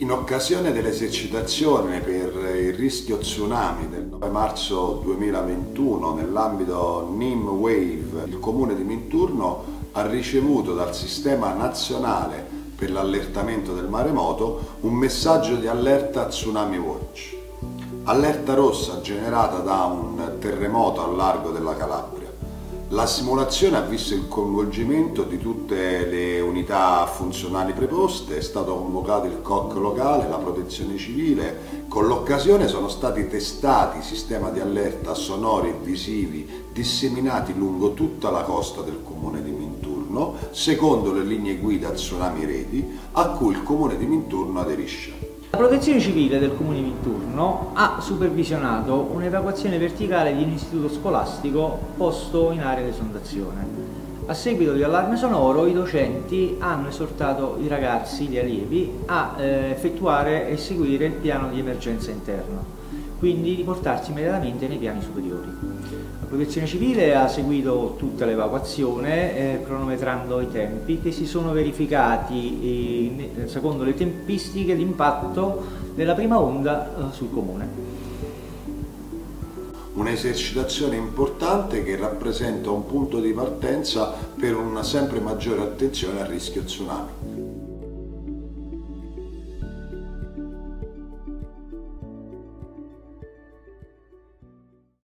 In occasione dell'esercitazione per il rischio tsunami del 9 marzo 2021 nell'ambito NIM Wave, il Comune di Minturno ha ricevuto dal Sistema Nazionale per l'Allertamento del Maremoto un messaggio di allerta Tsunami Watch. Allerta rossa generata da un terremoto al largo della Calabria. La simulazione ha visto il coinvolgimento di tutte le unità funzionali preposte, è stato convocato il COC locale, la protezione civile. Con l'occasione sono stati testati sistemi di allerta sonori e visivi disseminati lungo tutta la costa del comune di Minturno, secondo le linee guida Tsunami Reti, a cui il comune di Minturno aderisce. La Protezione Civile del Comune di Minturno ha supervisionato un'evacuazione verticale di un istituto scolastico posto in area di esondazione. A seguito di allarme sonoro, i docenti hanno esortato i ragazzi, gli allievi, a effettuare e seguire il piano di emergenza interno, quindi di portarsi immediatamente nei piani superiori. La Protezione Civile ha seguito tutta l'evacuazione, cronometrando i tempi che si sono verificati secondo le tempistiche di impatto della prima onda sul comune. Un'esercitazione importante che rappresenta un punto di partenza per una sempre maggiore attenzione al rischio tsunami.